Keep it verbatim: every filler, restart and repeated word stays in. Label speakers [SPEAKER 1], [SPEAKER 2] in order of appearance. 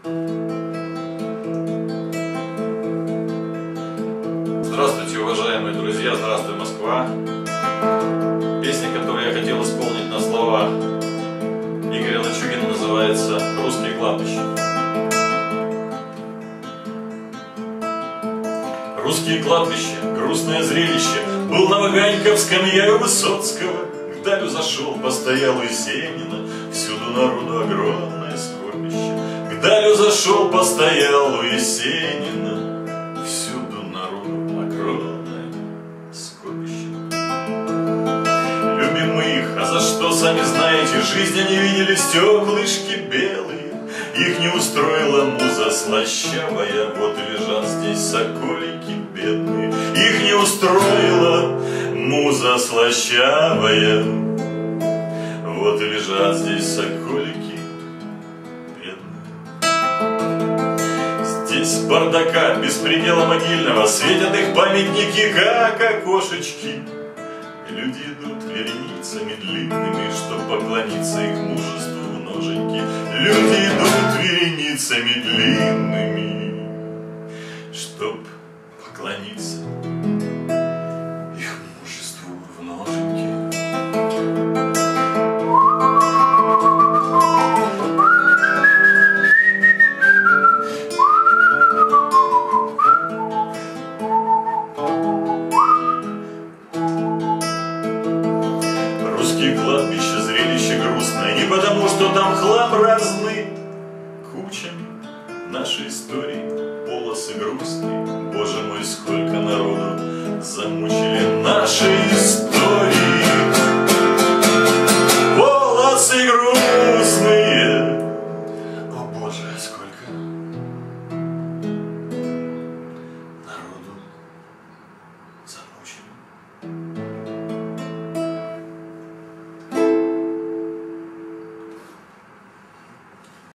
[SPEAKER 1] Здравствуйте, уважаемые друзья, здравствуй, Москва. Песня, которую я хотел исполнить на слова Игоря Лачугина, называется «Русские кладбища». Русские кладбища, грустное зрелище, был на Ваганьковском я у Высоцкого. Вдаль зашел, постоял у Есенина, всюду народу огромное скопище. Вдаль зашел, постоял у Есенина, всюду народу огромное скопище. Любим мы их, а за что, сами знаете, жизнь они видели, стеклышки белые. Их не устроила муза слащавая, вот и лежат здесь соколики бедные. Их не устроила муза слащавая, вот и лежат здесь соколики бедные. Здесь бардака, беспредела могильного, светят их памятники, как окошечки. И люди идут вереницами длинными, чтоб поклониться их мужеству в ноженьки. Люди идут вереницами длинными, чтоб поклониться их мужеству в ноженьки. Русские кладбища, зрелище грустное, не потому, что там хлам разный кучами. Нашей истории полосы грустные, Боже мой, сколько народу замучили наши